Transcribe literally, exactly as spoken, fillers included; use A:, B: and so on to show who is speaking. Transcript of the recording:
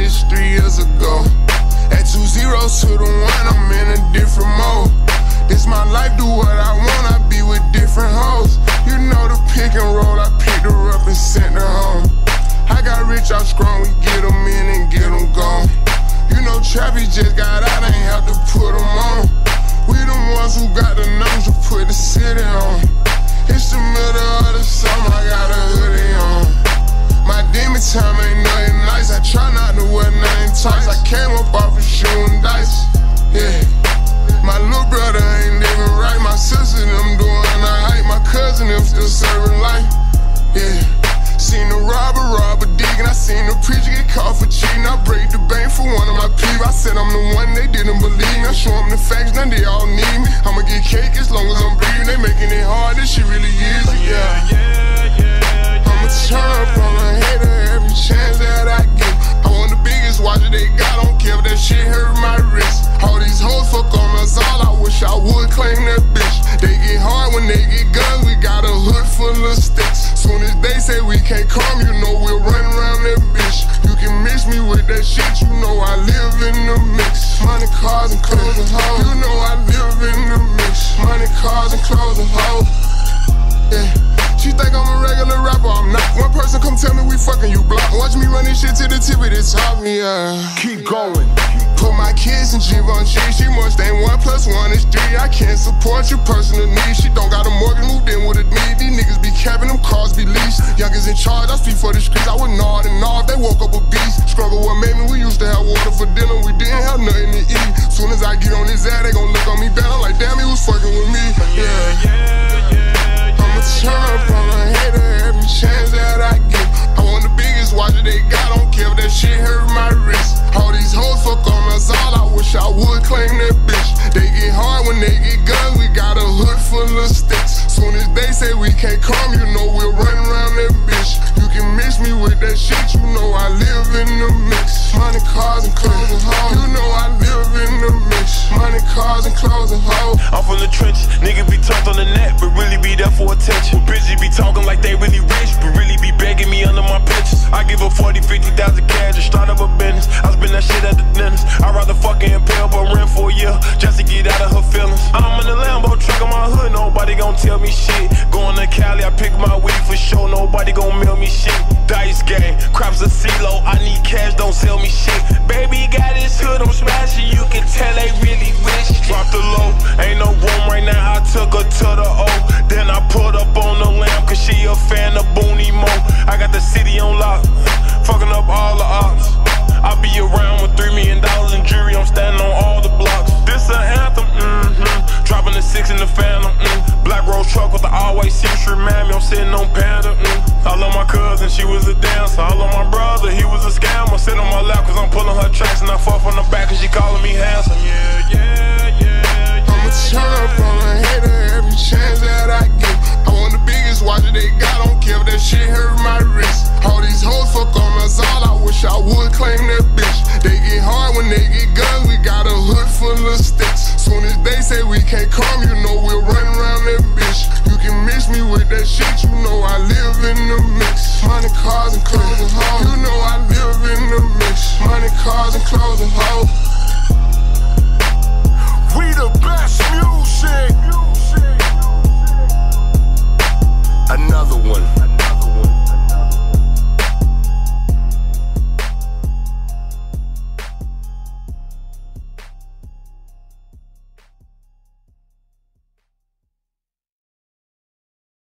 A: bitch three years ago. At two zeros to the one, I'm in a different mode. This my life, do what I want, I be with different hoes. You know the pick and roll, I picked her up and sent her home. I got rich out strong, we get them in and get them gone. You know Travis just got out, ain't have to put them on. We the ones who got the numbers to put the city on. It's the middle of the summer, I got a hoodie on. My demon time ain't nothing nice, I try not to wear nothing tight. I came up off of shooting dice, yeah. My little brother ain't living right, my sister them doing alright, my cousin them still serving life, yeah. Seen the robber rob a dig, and I seen the preacher get caught for cheating. I break the bank for one of my people. I said I'm the one they didn't believe me. I show them the facts, now they all need me. I'ma get cake as long as I'm breathing. They making it hard, this shit really is, yeah. I'ma turn up on a hater every chance that I get. I want the biggest watch that they got, don't care if that shit hurt my wrist. All these hoes fuck on us all, I wish I would claim that bitch. They get hard when they get guns, we got a hood full of sticks. Soon as they say we can't come, you know we'll run around that bitch. You can mix me with that shit, you know I live in the mix. Money, cars, and clothes and hoes, you know I live in the mix. Money, cars, and clothes and hoes, yeah. She think I'm a regular rapper, I'm not. One person come tell me we fucking, you block. Watch me run this shit to the tip of the top, yeah.
B: Keep going.
A: Put my kids in Givenchy, she must ain't one plus one is three. I can't support your personal needs. She don't got a mortgage, moved in with a need. These niggas be capping, them cars be leased. Youngers in charge, I speak for the streets. I would nod and nod, they woke up a beast. Struggle what made me, we used to have water for dinner. We didn't have nothing to eat. Soon as I get on his ass, they gon' look on me bad. I'm like, damn, he was fucking with me, yeah. I'ma turn up on a hater every chance that I get. I want the biggest watch that they got, don't care if that shit hurt my wrist. All these hoes fuck on us all, I wish I would claim that bitch. They get hard when they get guns, we got a hood full of sticks. Soon as they say we can't come, you know we'll run around that bitch. You can mix me with that shit, you know I live in the mix. Money, cars, and clothes and hoes, you know I live in the mix. Money, cars, and clothes and hoes.
C: I'm from the trenches, niggas be turned on the net, but really be there for attention. Bitches be talking like they really rich, but really be begging me under my pictures. I give her forty, fifty thousand cash to start up a business. I spend that shit at the dentist. I'd rather fucking impale but rent for a year just to get out of her feelings. I'm in the Lambo truck in my hood, nobody gon' tell me shit. Going to Cali, I pick my weed for sure, nobody gon' mail me shit. Dice game, crops of CeeLo, I need cash, don't sell me shit. Baby got his hood, I'm smashing, you can tell they really rich. Drop the low, ain't no room right now, I took her to the O. Then I put up on the lamb, cause she a fan of Booney Mo. I got the city on lock, fucking up all the ops. I be around with three million dollars in jewelry, I'm standing on all the blocks. This an anthem, mm-hmm. Dropping the six in the Phantom, mm. Black Rose truck with the all-white C-shirt, mammy, I'm sitting on Panda, mm. I love my cousin, she was a dancer. I love my brother, he was a scammer. Sit on my lap cause I'm pulling her tracks, and I fuck from the back cause she calling me handsome. Yeah, yeah, yeah, yeah.
A: I'ma turn up on a hater every chance that I get. I want the biggest watch that they got, don't care if that shit hurt my wrist. All these hoes fuck on us all, I wish I would claim that bitch. They get hard when they get guns, we got a hood full of sticks. Soon as they say we can't come, you know we'll run around that bitch. You can mix me with that shit, you know I live in the mix. Money, cars, and clothes and hoes, you know I live in the mix. Money, cars, and clothes and hoes.